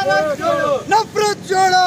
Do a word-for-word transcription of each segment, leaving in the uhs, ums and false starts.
నఫరత్ జోడో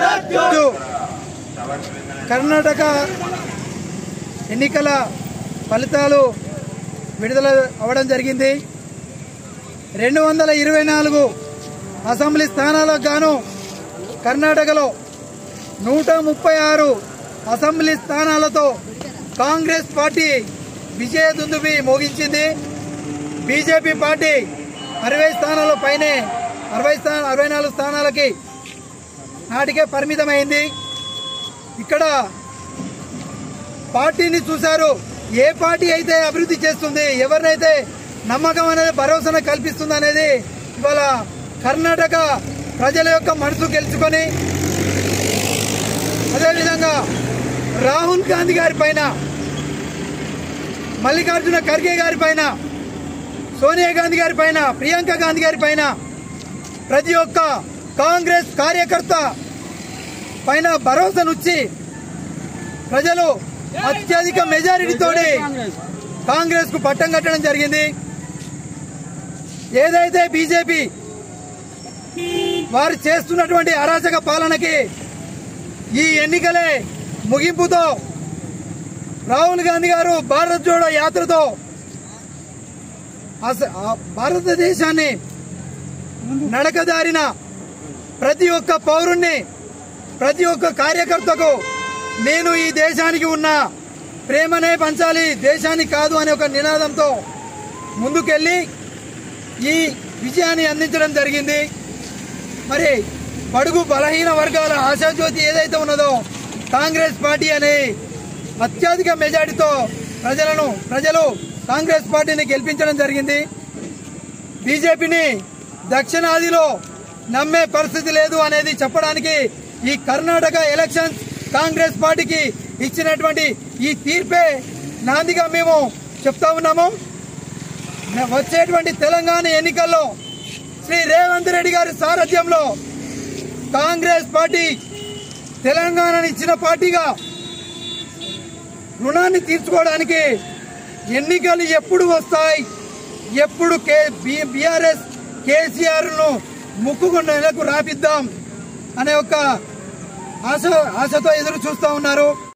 కర్ణాటక ఎన్నికల ఫలితాలు విడుదల అవడం జరిగింది. రెండు వందల ఇరవై నాలుగు అసెంబ్లీ స్థానాలకు గాను కర్ణాటకలో నూట ముప్పై ఆరు అసెంబ్లీ స్థానాలతో కాంగ్రెస్ పార్టీ విజయ దుందుబి మోగించింది. బీజేపీ పార్టీ అరవై స్థానాల పైనే అరవై స్థాన అరవై నాలుగు స్థానాలకి నాటికే పరిమితమైంది. ఇక్కడ పార్టీని చూశారు. ఏ పార్టీ అయితే అభివృద్ధి చేస్తుంది, ఎవరినైతే నమ్మకం అనేది భరోసా కల్పిస్తుంది అనేది ఇవాళ కర్ణాటక ప్రజల యొక్క మనసు గెలుచుకొని అదేవిధంగా రాహుల్ గాంధీ గారి పైన, మల్లికార్జున ఖర్గే గారి పైన, సోనియా గాంధీ గారి పైన, ప్రియాంక గాంధీ గారి పైన ప్రతి ఒక్క కాంగ్రెస్ కార్యకర్త పైన భరోసానుచ్చి ప్రజలు అత్యధిక మెజారిటీతోటి కాంగ్రెస్ కు పట్టం కట్టడం జరిగింది. ఏదైతే బీజేపీ వారు చేస్తున్నటువంటి అరాచక పాలనకి ఈ ఎన్నికలే ముగింపుతో రాహుల్ గాంధీ గారు భారత్ జోడో యాత్రతో భారతదేశాన్ని నడకదారిన ప్రతి ఒక్క పౌరుణ్ణి, ప్రతి ఒక్క కార్యకర్తకు నేను ఈ దేశానికి ఉన్న ప్రేమనే పంచాలి, దేశాన్ని కాదు అనే ఒక నినాదంతో ముందుకెళ్లి ఈ విజయాన్ని అందించడం జరిగింది. మరి బడుగు బలహీన వర్గాల ఆశాజ్యోతి ఏదైతే ఉన్నదో కాంగ్రెస్ పార్టీ అనే అత్యధిక మెజార్టీతో ప్రజలను ప్రజలు కాంగ్రెస్ పార్టీని గెలిపించడం జరిగింది. బీజేపీని దక్షిణాదిలో నమ్మే పరిస్థితి లేదు అనేది చెప్పడానికి ఈ కర్ణాటక ఎలక్షన్స్ కాంగ్రెస్ పార్టీకి ఇచ్చినటువంటి ఈ తీర్పే నాందిగా మేము చెప్తా ఉన్నాము. వచ్చేటువంటి తెలంగాణ ఎన్నికల్లో శ్రీ రేవంత్ రెడ్డి గారి సారథ్యంలో కాంగ్రెస్ పార్టీ తెలంగాణను ఇచ్చిన పార్టీగా రుణాన్ని తీర్చుకోవడానికి ఎన్నికలు ఎప్పుడు వస్తాయి, ఎప్పుడు బీఆర్ఎస్ కేసీఆర్ ను ముక్కుకున్న నెలకు రాపిద్దాం అనే ఒక ఆశ ఆశతో ఎదురు చూస్తూ ఉన్నారు.